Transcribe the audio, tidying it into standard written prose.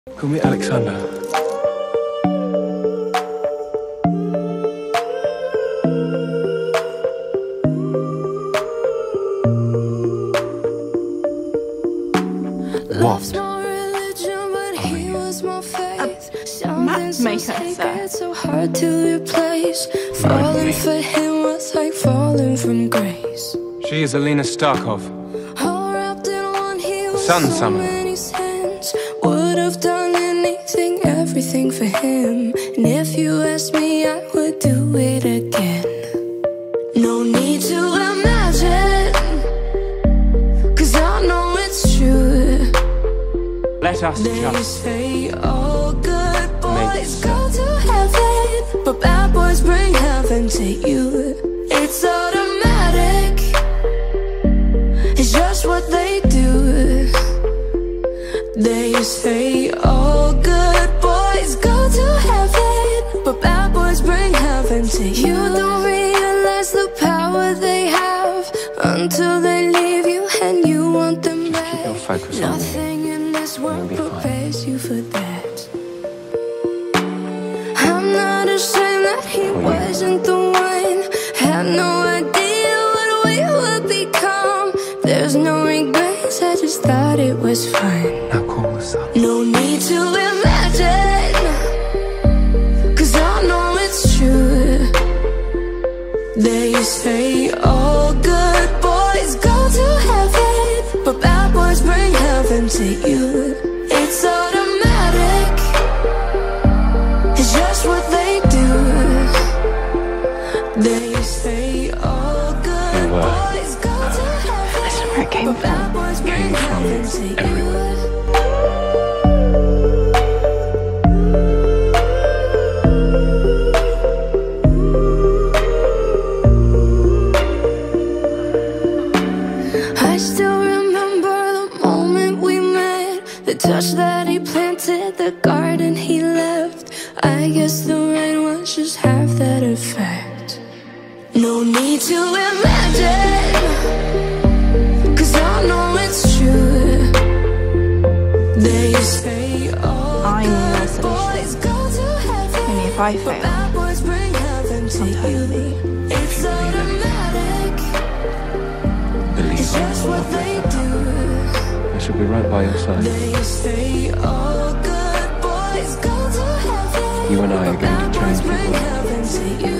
Call me Alexander. What? Mapmaker, so hard to replace. Falling for him was like falling from grace. She is Alina Starkov, Sun Summoner. Would have done anything, everything for him. And if you asked me, I would do it again. No need to imagine, 'cause I know it's true. Let us They just say all good boys go to heaven, but bad boys bring heaven to you. It's automatic, it's just what they do. They say all good boys go to heaven, but bad boys bring heaven to you. You don't realize the power they have until they leave you and you want them back. keep your focus on me. Nothing in this world prepares you for that. I'm not ashamed that he wasn't the one. Had no idea what we would become. There's no regrets, I just thought it was fine. Now call us up. No need to imagine, 'cause I know it's true. They say all good boys go to heaven, but bad boys bring heaven to you. It's automatic, it's just what they do. They say all good boys go to heaven. That's where it came from. Came from everywhere. I still remember the moment we met, the touch that he planted, the garden he left. I guess the rain was just half that effect. No need to imagine, 'cause I know it's true. They say all good boys go to heaven, Only if I but fail, bad boys bring heaven to you. It's automatic, it's just what they do. I shall be right by your side. They say all good boys go to heaven, You and I are but going bad to boys change the bring world. heaven to you.